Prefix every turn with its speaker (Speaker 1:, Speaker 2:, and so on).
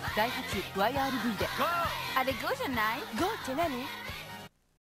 Speaker 1: ダイハツ YRV で。
Speaker 2: あれ GO じゃない？
Speaker 1: GO って何？